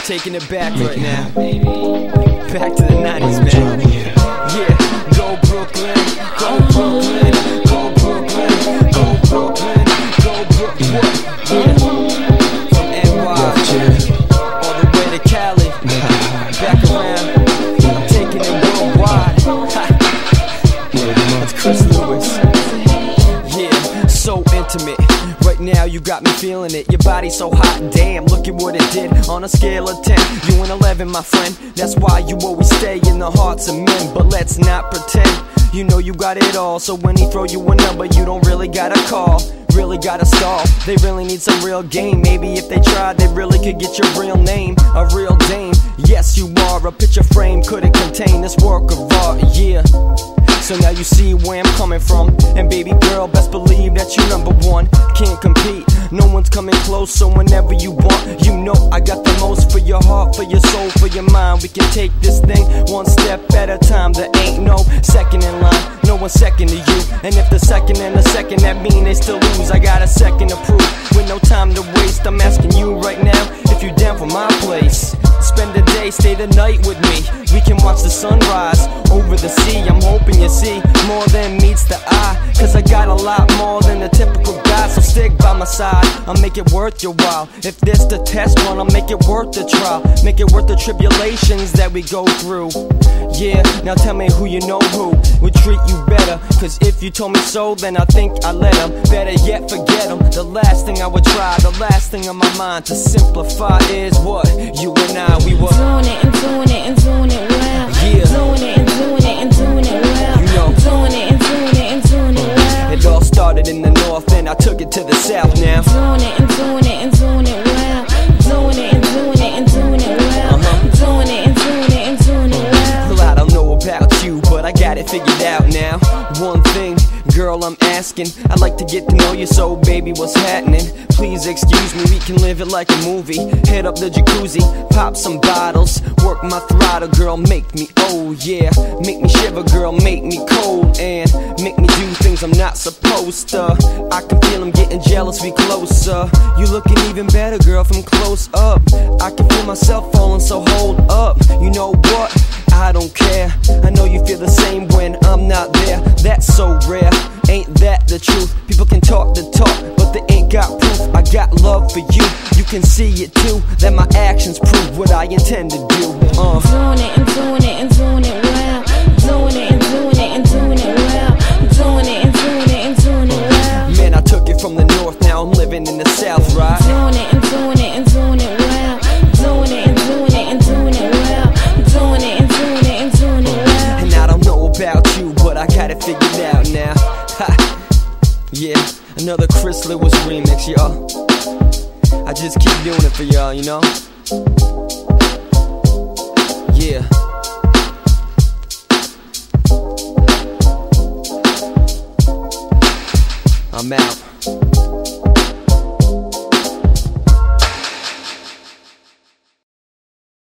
taking it back right now. Back to the 90s, man. Yeah, go Brooklyn, go Brooklyn, go Brooklyn, go Brooklyn, go Brooklyn. Yeah, from NY all the way to Cali, back around, taking it worldwide. That's Chris Lewis. Yeah, so intimate. Right now you got me feeling it. Your body so hot, damn, look at what it did. On a scale of 10, you an 11, my friend. That's why you always stay in the hearts of men. But let's not pretend, you know you got it all. So when he throw you a number, you don't really gotta call, really gotta stall. They really need some real game. Maybe if they tried, they really could get your real name, a real dame. Yes, you are, a picture frame couldn't contain this work of art, yeah. So now you see where I'm coming from. And baby girl, best believe that you number one. Can't compete, no one's coming close. So whenever you want, you know I got the most. For your heart, for your soul, for your mind. We can take this thing one step at a time. There ain't no second in line, no one second to you. And if the second and the second, that mean they still lose. I got a second to prove, with no time to waste. I'm asking you right now, if you down for my place. Spend the day, stay the night with me. We can watch the sunrise over the sea. I'm hoping you see more than meets the eye, cause I got a lot more than the typical guy. So stick by my side, I'll make it worth your while. If this the test run, I'll make it worth the trial. Make it worth the tribulations that we go through. Yeah, now tell me who you know who would treat you better. Cause if you told me so, then I think I let them. Better yet, forget them. The last thing I would try, the last thing on my mind to simplify is what you and I, we were doing it and doing it and doing it well. Yeah, doing it and doing it and doing it well. You know, doing it and doing it and doing it well. It all started in the north, then I took it to the south now. Doing it and doing it and doing it well. Doing it and doing it and doing it well. Doing it and doing it and doing it well. Well, I don't know about you, but I got it figured out now. One thing, girl, I'm asking, I'd like to get to know you, so baby, what's happening? Please excuse me, we can live it like a movie. Head up the jacuzzi, pop some bottles, work my throttle, girl, make me, oh yeah. Make me shiver, girl, make me cold, and make me do things I'm not supposed to. I can feel I'm getting jealous, we closer. You looking even better, girl, from close up. I can feel myself falling, so hold up. You know what? I don't care, I know you feel the same when I'm not there. That's so rare, ain't that the truth? People can talk the talk, but they ain't got proof. I got love for you, you can see it too. That my actions prove what I intend to do. Doing it and doing it and doing it well. Doing it and doing it and doing it well. Doing it and doing it and doing it well. Man, I took it from the north, now I'm living in the south, right? Doing it and doing it and doing it well. Doing it and doing it and doing it well. Doing it and doing it and doing it well. And I don't know about you, but I got it figured out now. Ha. Yeah, another Chris Lewis remix, y'all. I just keep doing it for y'all, you know? Yeah. I'm out.